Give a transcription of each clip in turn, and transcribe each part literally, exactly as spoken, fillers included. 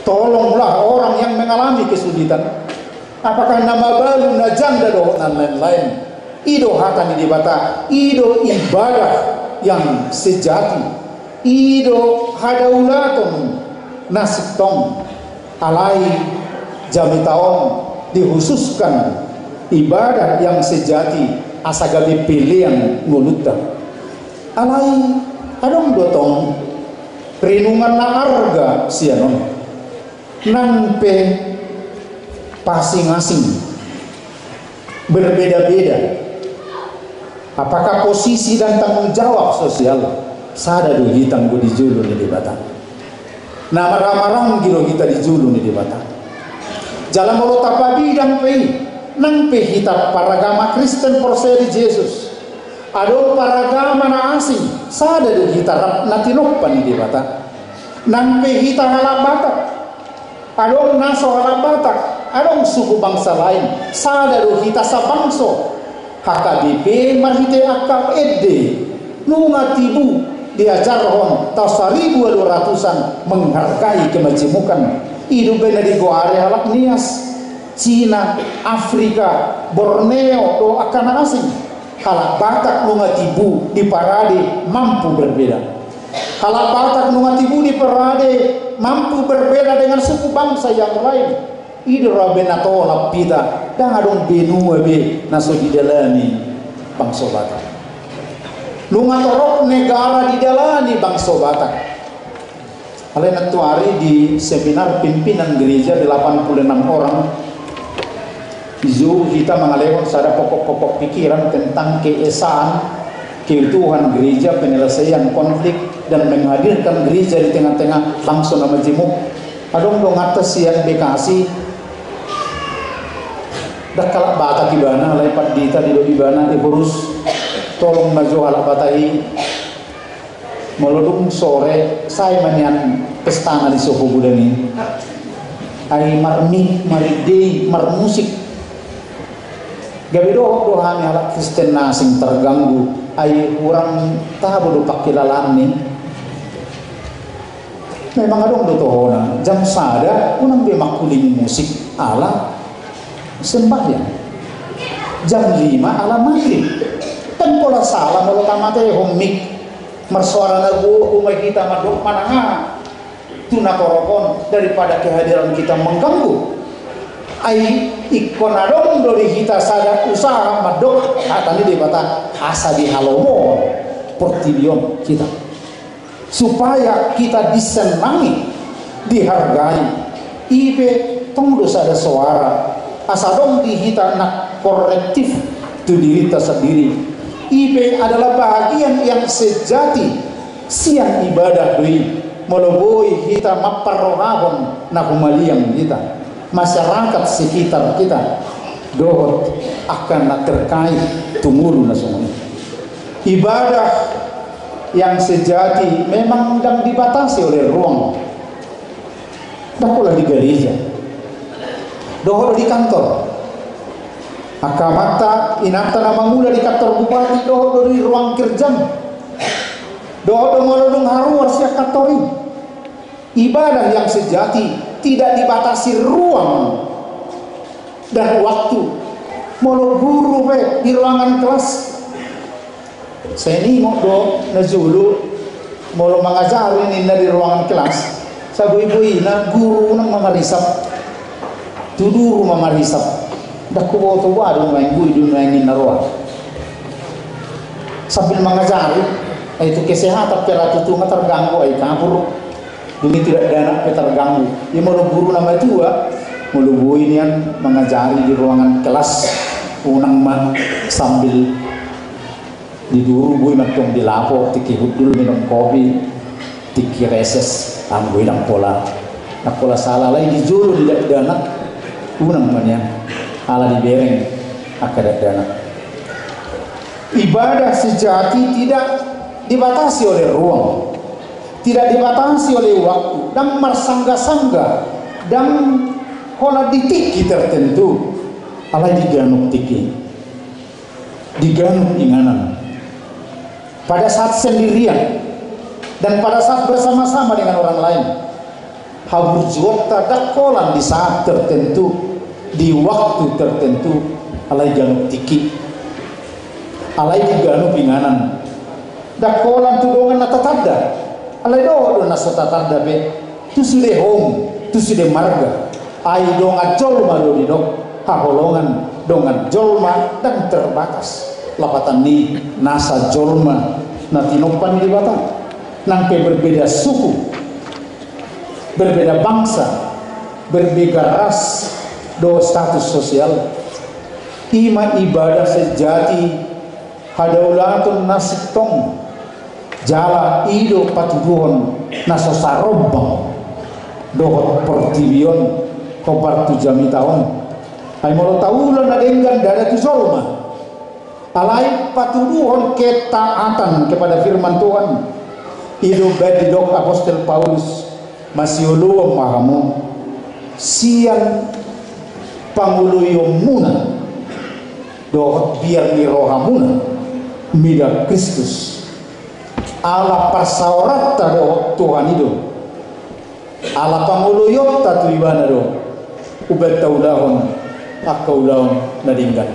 Tolonglah orang yang mengalami kesulitan. Apakah nama balu na janda do dan lain-lain. Ido hatani dibata, ido ibadah yang sejati, ido hadaulatun nasitong alai jami taon dikhususkan ibadah yang sejati asagabi pilihan ngulutta alai adong dotong renungan na arga sianon nampe pasing-asing berbeda-beda. Apakah posisi dan tanggung jawab sosial sada do hitang go dijulu ni dibata. Nama ramarang giro kita dijulu ni dibata. Jalan molo tapadi dan pei nang pe hita paragama Kristen perseri Yesus. Ado paragama na asing sada do hita natinokpan ni dibata. Nang pe hita halak Batak. Ado naso halak Batak. Adong suku bangsa lain sada do hita sa bangso. H K B P marhite akap edde nunga tibu diajarhon tahun seribu dua ratusan menghargai kemajemukan hidup bena di goare halak nias Cina, Afrika, Borneo do akan asing halak Batak nunga tibu di parade mampu berbeda. Halak Batak nunga tibu di parade mampu berbeda dengan suku bangsa yang lain. Idra benato lapita dan adong benua be naso di dalani bangsa Batak. Lunga torok negara di dalani bangsa Batak. Alena tuari di seminar pimpinan gereja delapan puluh enam orang. Izu kita mengalihkan sada pokok-pokok pikiran tentang keesaan, keutuhan gereja, penyelesaian konflik dan menghadirkan gereja di tengah-tengah bangsa nama jemuk. Adong dong atas yang bekasi dak kalak Batak di bana lepat dita di di bana diurus tolong maju halak Batahi melodung sore saya manian pestana di Soho Budani ai marmik maride marmusik gawe do dohani halak Kristen nasing terganggu ai kurang tahu do pakilalan nih memang adong do tohona jam sada unang be makuling musik ala sembahyang jam lima ala maghrib kan pola salah molo tamate homik mersuara nabu umay kita madok mananga tuna korokon daripada kehadiran kita mengganggu ai ikon adong dari kita sada usaha madok atani dibata asa di halomo pertibion kita supaya kita disenangi dihargai ibe tong dosa ada suara asadong dihita nak korektif tu diri kita sendiri. Ibe adalah bahagian yang sejati siang ibadah dui meloboi kita maparrohahon na humaliang kita masyarakat sekitar kita dohot akan nak terkait tumuru na semua. Ibadah yang sejati memang sedang dibatasi oleh ruang. Dakulah di gereja. Dohor di kantor akamata inata nama mula di kantor bupati dohor di ruang kerja dohor domalodong haruar siak kantori. Ibadah yang sejati tidak dibatasi ruang dan waktu. Molo guru be di ruangan kelas saya ini mau do nazulu molo mengajar ini di ruangan kelas sabu ibu ina guru nang mamarisap tudur rumah marisap dak ko to wadu main bui dun main narwa sambil mengajari itu kesehatan peratu tu terganggu ai kabur demi tidak ada anak terganggu ya mau guru nama tua mau bui nian mengajari di ruangan kelas unang man sambil diduru bui matong dilapo tiki dulu minum kopi tiki reses ambu ilang pola nak pola salah lain dijulu tidak ada anak unang manyan ala dibereng akadat dana. Ibadah sejati tidak dibatasi oleh ruang, tidak dibatasi oleh waktu dan mersangga-sangga dan kola ditiki tertentu ala diganuk tiki diganuk inganan pada saat sendirian dan pada saat bersama-sama dengan orang lain haburjuota dakolan di saat tertentu, di waktu tertentu, alai januk tiki, alai diganu pinganan, dakolan tudongan natatada, alai doa do nasa tatada be, tu sudah home, tu sudah marga, ai donga jolma do di dok, haholongan dongan jolma dan terbatas, lapatan ni nasa jolma, nanti nopan di batang, nangke berbeda suku, berbeda bangsa, berbeda ras, do status sosial, ima ibadah sejati, hadaulatun nasib tong, jala ido patuduhon naso sarobang, do pertibion kobar tu jami tahun, ay molo taulan adenggan dada tu zolma, alai patuduhon ketaatan kepada firman Tuhan, ido bedidok apostol Paulus, masih uluam mahamu sian panguluyom muna dohot biar ni rohamuna mida Kristus ala parsaorata dohot Tuhan itu ala panguluyom tatu ibana do ubet taulahon akaulahon nadinggan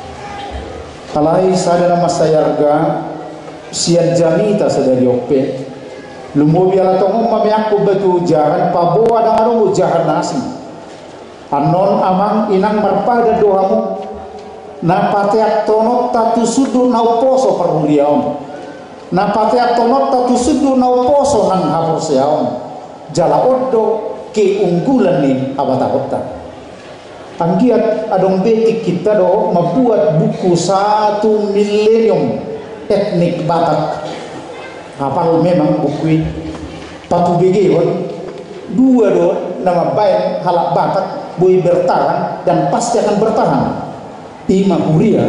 alai sadana masayarga sian jamita sadari ope lumbo biala tongom mami aku betu jahan paboa dan arungu jahan nasi anon amang inang marpada doamu na pateak tonok tatu sudu nau poso perhuliaon na pateak tonok tatu sudu nau poso nang haporseaon jala oddo keunggulan ni abata-abata anggiat adong betik kita do membuat buku satu milenium etnik Batak. Apal memang bukui patu begeon dua do nama baik halak Batak boleh bertahan dan pasti akan bertahan. Ima kuria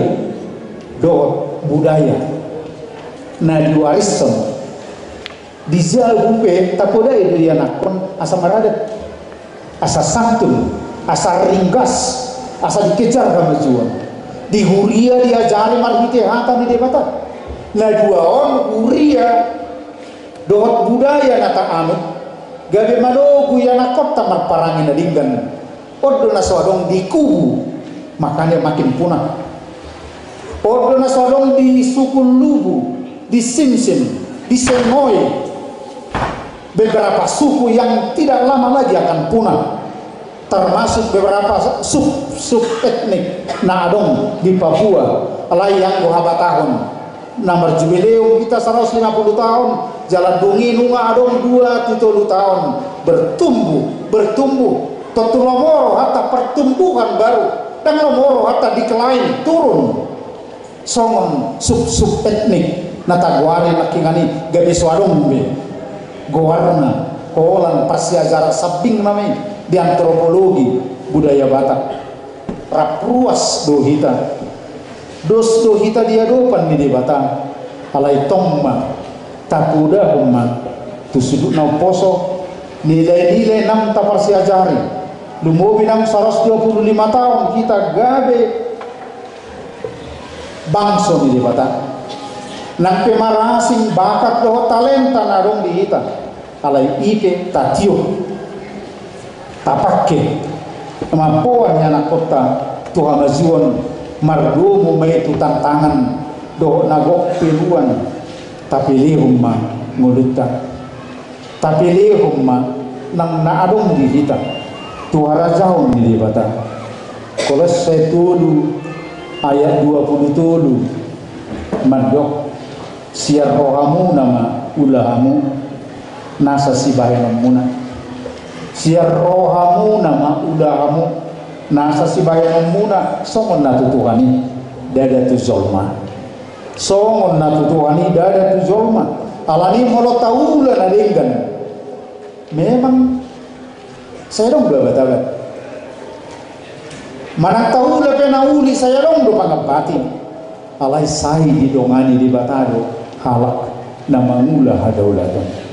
do budaya na diwariskan di jalbupe tapoda itu dia nakon asa maradat asa santun asa ringgas asa dikejar kemajuan di huria diajari marhite hata di debata na dua on huria dohot budaya nata anu gabe manogu yana kota marparangin na dinggan odo na swadong di kubu makanya makin punah odo na swadong di suku Lubu di Simsim di Sengoy beberapa suku yang tidak lama lagi akan punah termasuk beberapa sub sub etnik na adong di Papua alai yang gohaba tahun nomor jubileum kita seratus lima puluh tahun jalan dungi nunga adong dua tujuh tahun bertumbuh bertumbuh totulomoro hatta pertumbuhan baru dan lomoro hatta dikelain turun songon sub sub etnik nata guari nakingani gabe swadong be gowarna kolan pasiajara sabing nami di antropologi budaya Batak rapruas dohita dos dohita dia dopan di Batak alai tongma takuda humma tu sudut nau poso nilai-nilai nam taparsi ajari lumobi nam seratus dua puluh lima tahun kita gabe bangso di Batak nang pemarasing bakat doh talenta narong di hita alai ike tatio tapake kemampuan anak kota Tuhan majuan mardomo may itu tantangan do nagok piluan tapi lihumma nguluta tapi lihumma nang naadong di kita tuara jauh di Batak Kolose tulu ayat dua puluh tulu mandok siar rohamu nama ulahamu nasa sibayanamuna siar rohamu nama ulahamu nasa sibayanamuna songon natu Tuhani dada tu zolma songon natu Tuhani dada tu zolma alani molo taula nadenggan memang saya dong gak batagat mana taula penauli saya dong do pangapati alai sai didongani di batado halak nama ngula hadaulatan